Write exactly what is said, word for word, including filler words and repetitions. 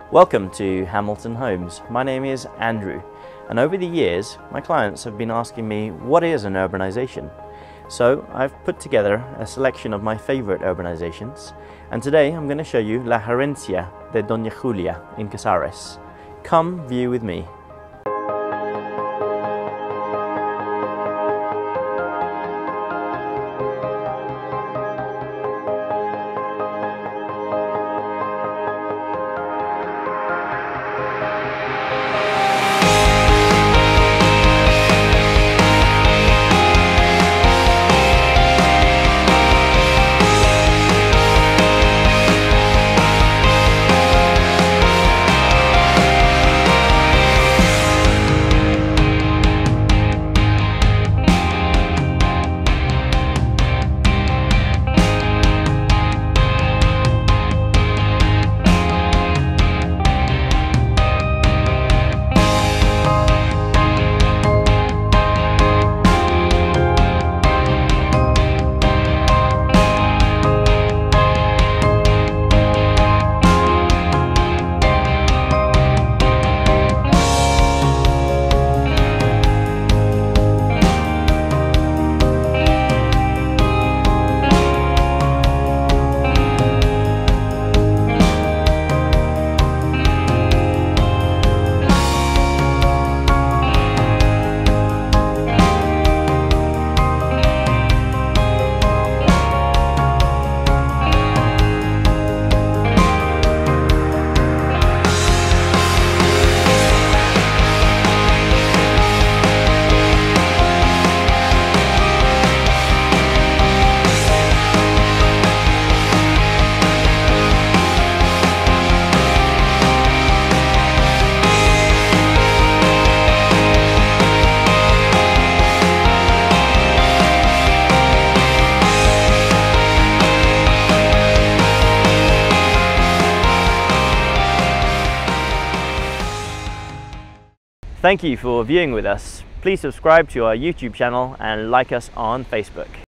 Welcome to Hamilton Homes. My name is Andrew, and over the years my clients have been asking me what is an urbanization. So I've put together a selection of my favorite urbanizations, and today I'm going to show you La Herencia de Doña Julia in Casares. Come view with me. Thank you for viewing with us. Please subscribe to our YouTube channel and like us on Facebook.